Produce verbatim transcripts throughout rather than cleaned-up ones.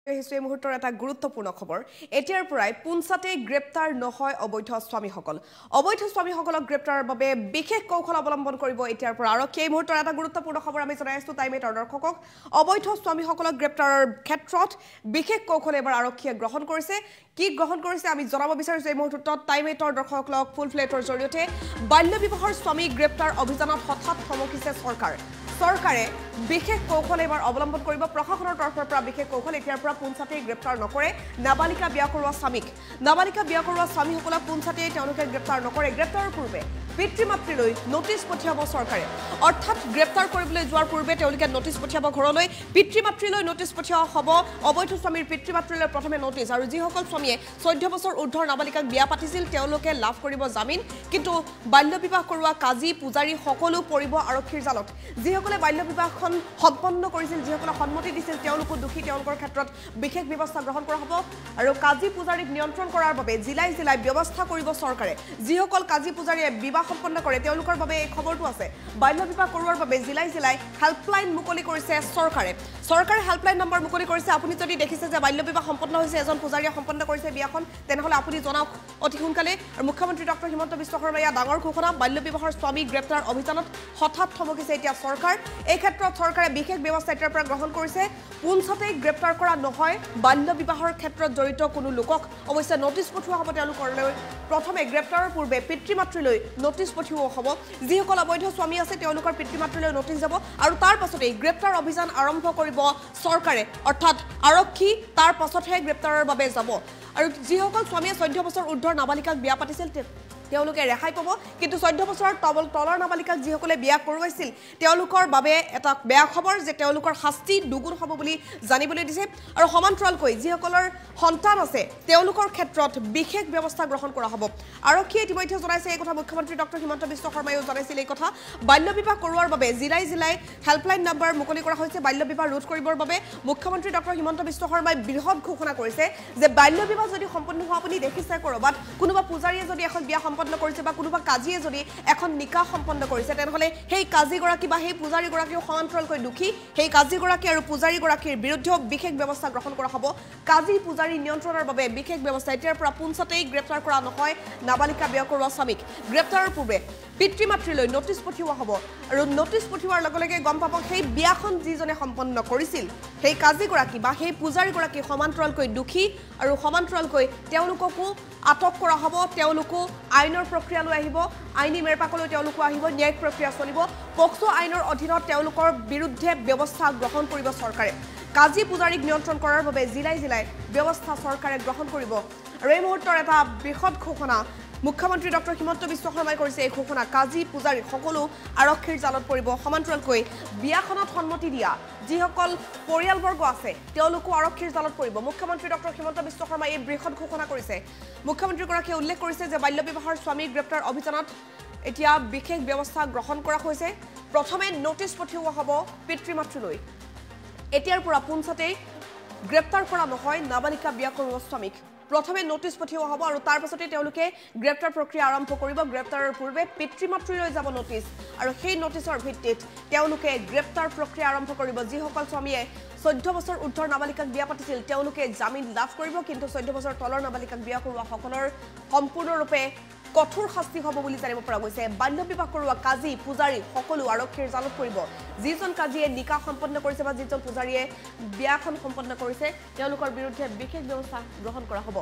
এই মুহূৰ্তৰ এটা গুৰুত্বপূৰ্ণ খবৰ এতিয়াৰ পৰাই পুঞ্চাতে গ্ৰেপ্তাৰ নহয় অবৈধ স্বামীসকল অবৈধ স্বামীসকলক গ্ৰেপ্তাৰৰ বাবে বিশেষ কৌশল অৱলম্বন কৰিব এতিয়াৰ পৰা আৰু এই মুহূৰ্তৰ এটা গুৰুত্বপূৰ্ণ খবৰ আমি জনাই আছো টাইমেটৰ দৰ্শকক অবৈধ স্বামীসকলক গ্ৰেপ্তাৰৰ ক্ষেত্ৰত বিশেষ কৌশল এবাৰ আৰক্ষীয়ে গ্ৰহণ কৰিছে কি গ্ৰহণ কৰিছে আমি জনাব বিচাৰিছো এই মুহূৰ্তত টাইমেটৰ দৰ্শকক ফুল ফ্লেটৰ জৰিয়তে বাল্য বিবাহৰ স্বামী গ্ৰেপ্তাৰ অভিযানত হঠাৎ থমকিছে চৰকাৰ চৰকাৰে বিশেষ কৌশল এবাৰ অৱলম্বন কৰিব প্ৰশাসনৰ তৰফৰ পৰা বিশেষ কৌশল এতিয়াৰ পৰা পুঞ্চাতে গ্ৰেপ্তাৰ নকৰে নাবালিকা বিয়া কৰোৱা স্বামীক নাবালিকা বিয়া কৰোৱা স্বামীসকলক পুঞ্চাতে তেওঁলোকে গ্ৰেপ্তাৰ নকৰে গ্ৰেপ্তাৰৰ পূৰ্বে পিতৃ মাতৃলৈ নোটিছ পঠিয়াব চৰকাৰে অৰ্থাৎ গ্ৰেপ্তাৰ কৰিবলৈ যোৱাৰ পূৰ্বে তেওঁলোকে নোটিছ পঠিয়াব ঘৰলৈ পিতৃ মাতৃলৈ নোটিছ পঠিওৱা হ'ব অবৈধ স্বামীৰ পিতৃ মাতৃলৈ প্ৰথমে নোটিছ আৰু যিসকল স্বামীয়ে চৈধ্য বছৰ ঊৰ্ধৰ নাবালিকাক বিয়া পাতিছিল তেওঁলোকে লাভ কৰিব জামিন কিন্তু বাল্য বিবাহ কৰোৱা কাজী পূজাৰী সকলো পৰিব আৰক্ষীৰ জালত যিসকলে বাল্য বিবাহখন সম্পন্ন কৰিছিল যিসকলে সন্মতি দিছিল তেওঁলোকো দুখী তেওঁলোকৰ ক্ষেত্ৰত বিশেষ ব্যৱস্থা গ্ৰহণ কৰা হ'ব আৰু কাজী পূজাৰীক নিয়ন্ত্ৰণ কৰাৰ বাবে জিলাই জিলাই ব্যৱস্থা কৰিব চৰকাৰে যিসকল কাজী পূজাৰীয়ে বিবাহ সম্পন্ন কৰে তেওঁলোকৰ বাবে এই খবৰটো আছে বাল্য বিবাহ কৰোৱাৰ বাবে জিলাই জিলাই হেল্পলাইন মুকলি কৰিছে চৰকাৰে চৰকাৰে হেল্পলাইন নম্বৰ মুকলি কৰিছে আপুনি যদি দেখিছে যে বাল্য বিবাহ সম্পন্ন হৈছে এজন পূজাৰীয়ে সম্পন্ন কৰিছে বিয়াখন তেনেহলে আপুনি জনাওক অতি সোনকালে আৰু মুখ্যমন্ত্ৰী ডক্টৰ হিমন্ত বিশ্ব শৰ্মাই ডাঙৰ ঘোষণা বাল্য বিবাহৰ স্বামী গ্ৰেপ্তাৰ অভিযানত হঠাৎ থমকিছে এতিয়া চৰকাৰ এই ক্ষেত্ৰত চৰকাৰে বিশেষ ব্যৱস্থা এতিয়াৰ পৰা গ্ৰহণ কৰিছে পুঞ্চাতে গ্ৰেপ্তাৰ কৰা নহয় বাল্য বিবাহৰ ক্ষেত্ৰত জড়িত কোনো লোকক অৱশ্যে নোটিছ পঠোৱা হ'ব তেওঁলোকলৈ প্ৰথমে গ্ৰেপ্তাৰৰ পূৰ্বে পিতৃ মাতৃলৈ নোটিছ পঠিওৱা হ'ব যিসকল অবৈধ স্বামী আছে তেওঁলোকৰ পিতৃ মাতৃলৈ নোটিছ যাব আৰু তাৰ পাছতে গ্ৰেপ্তাৰ অভিযান আৰম্ভ কৰিব চৰকাৰে অৰ্থাৎ আৰক্ষী তাৰ পাছতহে গ্ৰেপ্তাৰৰ বাবে যাব আৰু যিসকল স্বামীয়ে চৈধ্য বছৰ ঊৰ্ধৰ নাবালিকাক বিয়া পাতিছিল তেওঁলোকে ৰেহাই পাব কিন্তু চৈধ্য বছৰৰ তল তলৰ নাবালিকাক যিসকলে বিয়া কৰোৱাইছিল তেওঁলোকৰ বাবে এটা বেয়া খবৰ যে তেওঁলোকৰ শাস্তি দুগুণ হ'ব বুলি জানিবলৈ দিছে আৰু সমান্তৰালকৈ যিসকলৰ সন্তান আছে তেওঁলোকৰ ক্ষেত্ৰত বিশেষ ব্যৱস্থা গ্ৰহণ কৰা হ'ব আৰক্ষীয়ে ইতিমধ্যে জনাইছে এই কথা মুখ্যমন্ত্ৰী ডক্টৰ হিমন্ত বিশ্ব শৰ্মায়ো জনাইছিল এই কথা বাল্য বিবাহ কৰোৱাৰ বাবে জিলাই জিলাই হেল্পলাইন নম্বৰ মুকলি কৰা হৈছে বাল্য বিবাহ ৰোধ কৰিবৰ বাবে মুখ্যমন্ত্ৰী ডক্টৰ হিমন্ত বিশ্ব শৰ্মাই বৃহৎ ঘোষণা কৰিছে যে বাল্য বিবাহ যদি সম্পন্ন হোৱা আপুনি দেখিছে কৰবাত কোনোবা পূজাৰীয়ে যদি এখন বিয়া সম্পন্ন কৰিছে বা কোনোবা কাজীয়ে যদি এখন নিকাহ সম্পন্ন কৰিছে তেনেহলে সেই কাজীগৰাকী বা সেই পূজাৰীগৰাকীও সমান্তৰালকৈ দুখী সেই কাজীগৰাকী আৰু পূজাৰীগৰাকীৰ বিৰুদ্ধে বিশেষ ব্যৱস্থা গ্ৰহণ কৰা হ'ব কাজী পূজাৰী নিয়ন্ত্ৰণৰ বাবে বিশেষ ব্যৱস্থা এতিয়াৰ পৰা পুঞ্চাতেই গ্ৰেপ্তাৰ কৰা নহয় নাবালিকা বিয়া কৰোৱা স্বামীক গ্ৰেপ্তাৰৰ পূৰ্বে পিতৃ মাতৃলৈ নোটিছ পঠিওৱা হ'ব আৰু নোটিছ পঠিওৱাৰ লগে লগে গম পাব সেই বিয়াখন যিজনে সম্পন্ন কৰিছিল সেই কাজীগৰাকী বা সেই পূজাৰীগৰাকী সমান্তৰালকৈ দুখী আৰু সমান্তৰালকৈ তেওঁলোককো আটক কৰা হ'ব তেওঁলোকো আইনৰ প্ৰক্ৰিয়ালৈ আহিব আইনী মেৰপাকলৈ তেওঁলোকো আহিব ন্যায়িক প্ৰক্ৰিয়া চলিব পক্সো আইনৰ অধীনত তেওঁলোকৰ বিৰুদ্ধে ব্যৱস্থা গ্ৰহণ কৰিব চৰকাৰে কাজী পূজাৰীক নিয়ন্ত্ৰণ কৰাৰ বাবে জিলাই জিলাই ব্যৱস্থা চৰকাৰে গ্ৰহণ কৰিব আৰু এই মুহূৰ্তৰ এটা বৃহৎ ঘোষণা মুখ্যমন্ত্ৰী ডক্টৰ হিমন্ত বিশ্ব শৰ্মাই কৰিছে এই ঘোষণা কাজী পূজাৰী সকলো আৰক্ষীৰ জালত পৰিব সমান্তৰালকৈ বিয়াখনত সন্মতি দিয়া যিসকল পৰিয়ালবৰ্গ আছে তেওঁলোকো আৰক্ষীৰ জালত পৰিব মুখ্যমন্ত্ৰী ডক্টৰ হিমন্ত বিশ্ব শৰ্মাই এই বৃহৎ ঘোষণা কৰিছে মুখ্যমন্ত্ৰীগৰাকীয়ে উল্লেখ কৰিছে যে বাল্য বিবাহৰ স্বামী গ্ৰেপ্তাৰ অভিযানত এতিয়া বিশেষ ব্যৱস্থা গ্ৰহণ কৰা হৈছে প্ৰথমে নোটিছ পঠিওৱা হ'ব পিতৃ মাতৃলৈ এতিয়াৰ পৰা পুঞ্চাতে গ্ৰেপ্তাৰ কৰা নহয় নাবালিকা বিয়া কৰোৱা স্বামীক প্ৰথমে নোটিছ পঠিওৱা হ'ব আৰু তাৰ পাছতে তেওঁলোকে গ্ৰেপ্তাৰ প্ৰক্ৰিয়া আৰম্ভ কৰিব গ্ৰেপ্তাৰৰ পূৰ্বে পিতৃ মাতৃলৈ যাব নোটিছ আৰু সেই নোটিছৰ ভিত্তিত তেওঁলোকে গ্ৰেপ্তাৰ প্ৰক্ৰিয়া আৰম্ভ কৰিব যিসকল স্বামীয়ে চৈধ্য বছৰ ঊৰ্ধৰ নাবালিকাক বিয়া পাতিছিল তেওঁলোকে জামিন লাভ কৰিব কিন্তু চৈধ্য বছৰ তলৰ নাবালিকাক বিয়া কৰোৱা সকলৰ সম্পূৰ্ণৰূপে কঠোৰ শাস্তি হ'ব বুলি জানিব পৰা গৈছে বাল্য বিবাহ কৰোৱা কাজী পূজাৰী সকলো আৰক্ষীৰ জালত পৰিব যিজন কাজীয়ে নিকাহ সম্পন্ন কৰিছে বা যিজন পূজাৰীয়ে বিয়াখন সম্পন্ন কৰিছে তেওঁলোকৰ বিৰুদ্ধে বিশেষ ব্যৱস্থা গ্ৰহণ কৰা হ'ব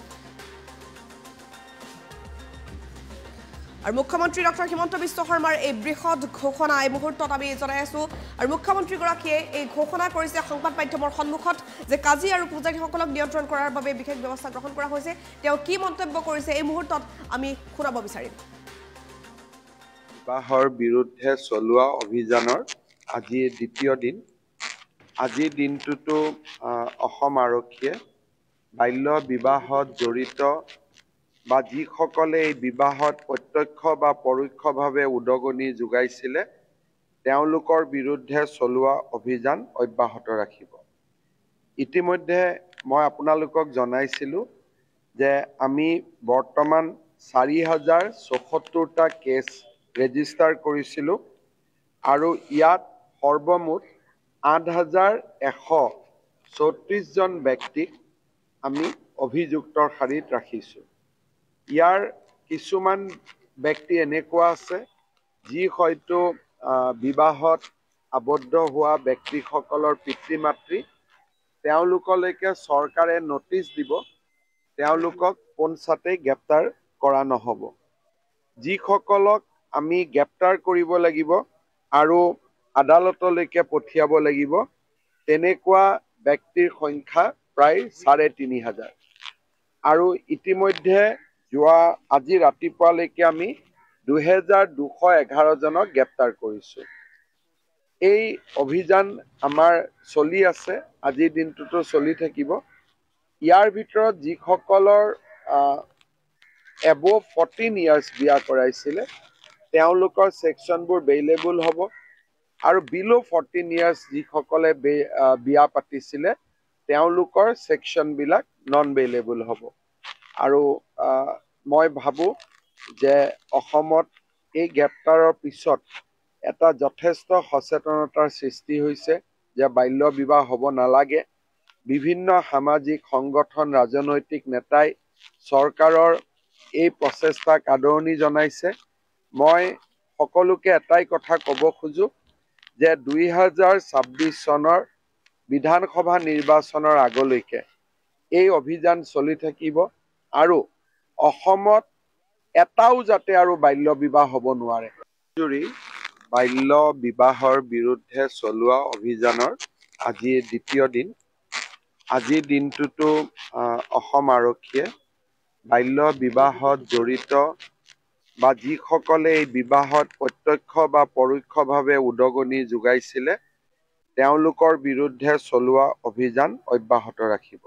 আৰু মুখ্যমন্ত্ৰী ডক্টৰ হিমন্ত বিশ্ব শৰ্মাৰ এই বৃহৎ ঘোষণা এই মুহূৰ্তত আমি জনাই আছো আৰু মুখ্যমন্ত্ৰীগৰাকীয়ে এই ঘোষণা কৰিছে সংবাদ মাধ্যমৰ সন্মুখত যে কাজী আৰু পূজাৰীসকলক নিয়ন্ত্ৰণ কৰাৰ বাবে বিশেষ ব্যৱস্থা গ্ৰহণ কৰা হৈছে তেওঁ কি মন্তব্য কৰিছে এই মুহূৰ্তত আমি শুনাব বিচাৰিম বিবাহৰ বিৰুদ্ধে চলোৱা অভিযানৰ আজি দ্বিতীয় দিন আজিৰ দিনটোতো অসম আৰক্ষীয়ে বাল্য বিবাহত জড়িত বা যিসকলে এই বিবাহত প্ৰত্যক্ষ বা পৰোক্ষভাৱে উদগনি যোগাইছিলে তেওঁলোকৰ বিৰুদ্ধে চলোৱা অভিযান অব্যাহত ৰাখিব ইতিমধ্যে মই আপোনালোকক জনাইছিলোঁ যে আমি বৰ্তমান চাৰি হাজাৰ চৌসত্তৰটা কেছ ৰেজিষ্টাৰ কৰিছিলোঁ আৰু ইয়াত সৰ্বমুঠ আঠ হাজাৰ এশ চৌত্ৰিশ জন ব্যক্তিক আমি অভিযুক্তৰ শাৰীত ৰাখিছোঁ। ইয়াৰ কিছুমান ব্যক্তি এনেকুৱা আছে যি হয়তো বিবাহত আবদ্ধ হোৱা ব্যক্তিসকলৰ পিতৃ মাতৃ, তেওঁলোকলৈকে চৰকাৰে নটিচ দিব, তেওঁলোকক পোনছাতেই গ্ৰেপ্তাৰ কৰা নহ'ব। যিসকলক আমি গ্ৰেপ্তাৰ কৰিব লাগিব আৰু আদালতলৈকে পঠিয়াব লাগিব, তেনেকুৱা ব্যক্তিৰ সংখ্যা প্ৰায় চাৰে তিনি হাজাৰ। আৰু ইতিমধ্যে যোৱা আজি ৰাতিপুৱালৈকে আমি দুহেজাৰ দুশ এঘাৰ জনক গ্ৰেপ্তাৰ কৰিছোঁ। এই অভিযান আমাৰ চলি আছে, আজিৰ দিনটোতো চলি থাকিব। ইয়াৰ ভিতৰত যিসকলৰ এবভ ফৰ্টিন ইয়াৰ্ছ বিয়া কৰাইছিলে, তেওঁলোকৰ ছেকশ্যনবোৰ বেইলেবল হ'ব আৰু বিল' ফৰ্টিন ইয়াৰ্ছ যিসকলে বিয়া পাতিছিলে, তেওঁলোকৰ ছেকশ্যনবিলাক নন বেইলেবল হ'ব। আৰু মই ভাবোঁ যে অসমত এই গ্ৰেপ্তাৰৰ পিছত এটা যথেষ্ট সচেতনতাৰ সৃষ্টি হৈছে যে বাল্য বিবাহ হ'ব নালাগে। বিভিন্ন সামাজিক সংগঠন, ৰাজনৈতিক নেতাই চৰকাৰৰ এই প্ৰচেষ্টাক আদৰণি জনাইছে। মই সকলোকে এটাই কথা ক'ব খোজোঁ যে দুই হাজাৰ ছাব্বিছ চনৰ বিধানসভা নিৰ্বাচনৰ আগলৈকে এই অভিযান চলি থাকিব আৰু অসমত এটাও যাতে আৰু বাল্য বিবাহ হ'ব নোৱাৰে। জুৰি বাল্য বিবাহৰ বিৰুদ্ধে চলোৱা অভিযানৰ আজি দ্বিতীয় দিন। আজিৰ দিনটোতো অসম আৰক্ষীয়ে বাল্য বিবাহত জড়িত বা যিসকলে এই বিবাহত প্ৰত্যক্ষ বা পৰোক্ষভাৱে উদগনি যোগাইছিলে, তেওঁলোকৰ বিৰুদ্ধে চলোৱা অভিযান অব্যাহত ৰাখিব।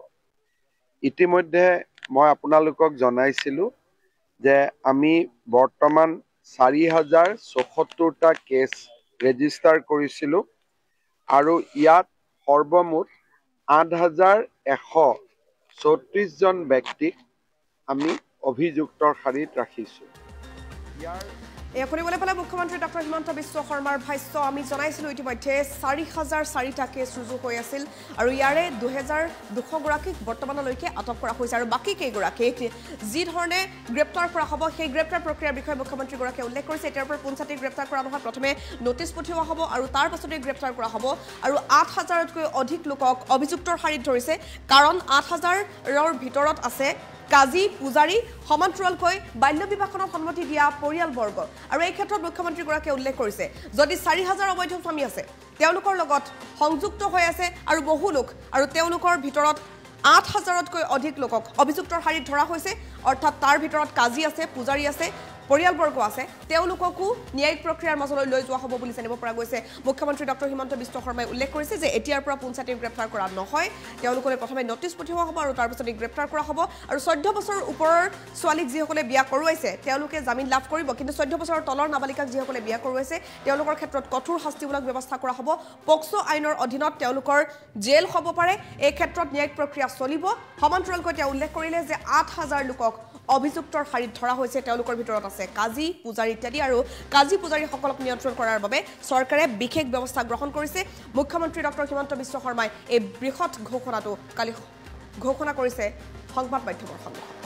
ইতিমধ্যে মই আপোনালোকক জনাইছিলোঁ যে আমি বৰ্তমান চাৰি হাজাৰ চৌসত্তৰটা কেছ ৰেজিষ্টাৰ কৰিছিলোঁ আৰু ইয়াত সৰ্বমুঠ আঠ হাজাৰ এশ চৌত্ৰিশ জন ব্যক্তিক আমি অভিযুক্তৰ শাৰীত ৰাখিছোঁ। ইয়াৰ এই শুনিবলৈ পালে মুখ্যমন্ত্ৰী ডক্টৰ হিমন্ত বিশ্ব শৰ্মাৰ ভাষ্য। আমি জনাইছিলোঁ ইতিমধ্যে চাৰি হাজাৰ চাৰিটা কেছ ৰুজু হৈ আছিল আৰু ইয়াৰে দুহেজাৰ দুশগৰাকীক বৰ্তমানলৈকে আটক কৰা হৈছে আৰু বাকী কেইগৰাকীক যি ধৰণে গ্ৰেপ্তাৰ কৰা হ'ব সেই গ্ৰেপ্তাৰ প্ৰক্ৰিয়াৰ বিষয়ে মুখ্যমন্ত্ৰীগৰাকীয়ে উল্লেখ কৰিছে। এতিয়াৰ পৰা পোনছাতেই গ্ৰেপ্তাৰ কৰা নহয়, প্ৰথমে নটিচ পঠিওৱা হ'ব আৰু তাৰ পাছতেই গ্ৰেপ্তাৰ কৰা হ'ব। আৰু আঠ হাজাৰতকৈ অধিক লোকক অভিযুক্তৰ শাৰীত ধৰিছে, কাৰণ আঠ হাজাৰৰ ভিতৰত আছে কাজী, পূজাৰী, সমান্তৰালকৈ বাল্য বিবাহখনত সন্মতি দিয়া পৰিয়ালবৰ্গ। আৰু এই ক্ষেত্ৰত মুখ্যমন্ত্ৰীগৰাকীয়ে উল্লেখ কৰিছে, যদি চাৰি হাজাৰ অবৈধ স্বামী আছে, তেওঁলোকৰ লগত সংযুক্ত হৈ আছে আৰু বহু লোক, আৰু তেওঁলোকৰ ভিতৰত আঠ হাজাৰতকৈ অধিক লোকক অভিযুক্তৰ শাৰীত ধৰা হৈছে, অৰ্থাৎ তাৰ ভিতৰত কাজী আছে, পূজাৰী আছে, পৰিয়ালবৰ্গ আছে, তেওঁলোককো ন্যায়িক প্ৰক্ৰিয়াৰ মাজলৈ লৈ যোৱা হ'ব বুলি জানিব পৰা গৈছে। মুখ্যমন্ত্ৰী ডক্টৰ হিমন্ত বিশ্ব শৰ্মাই উল্লেখ কৰিছে যে এতিয়াৰ পৰা পোনছাতেই গ্ৰেপ্তাৰ কৰা নহয়, তেওঁলোকলৈ প্ৰথমে নটিচ পঠিওৱা হ'ব আৰু তাৰ পিছতেই গ্ৰেপ্তাৰ কৰা হ'ব। আৰু চৈধ্য বছৰৰ ওপৰৰ ছোৱালীক যিসকলে বিয়া কৰোৱাইছে তেওঁলোকে জামিন লাভ কৰিব, কিন্তু চৈধ্য বছৰৰ তলৰ নাবালিকাক যিসকলে বিয়া কৰোৱাইছে তেওঁলোকৰ ক্ষেত্ৰত কঠোৰ শাস্তিমূলক ব্যৱস্থা কৰা হ'ব। পক্সো আইনৰ অধীনত তেওঁলোকৰ জেল হ'ব পাৰে। এই ক্ষেত্ৰত ন্যায়িক প্ৰক্ৰিয়া চলিব। সমান্তৰালকৈ তেওঁ উল্লেখ কৰিলে যে আঠ হাজাৰ লোকক অভিযুক্তৰ শাৰীত ধৰা হৈছে, তেওঁলোকৰ ভিতৰত আছে কাজী, পূজাৰী ইত্যাদি। আৰু কাজী পূজাৰীসকলক নিয়ন্ত্ৰণ কৰাৰ বাবে চৰকাৰে বিশেষ ব্যৱস্থা গ্ৰহণ কৰিছে। মুখ্যমন্ত্ৰী ডক্টৰ হিমন্ত বিশ্ব শৰ্মাই এই বৃহৎ ঘোষণাটো কালি ঘোষণা কৰিছে সংবাদ মাধ্যমৰ সন্মুখত।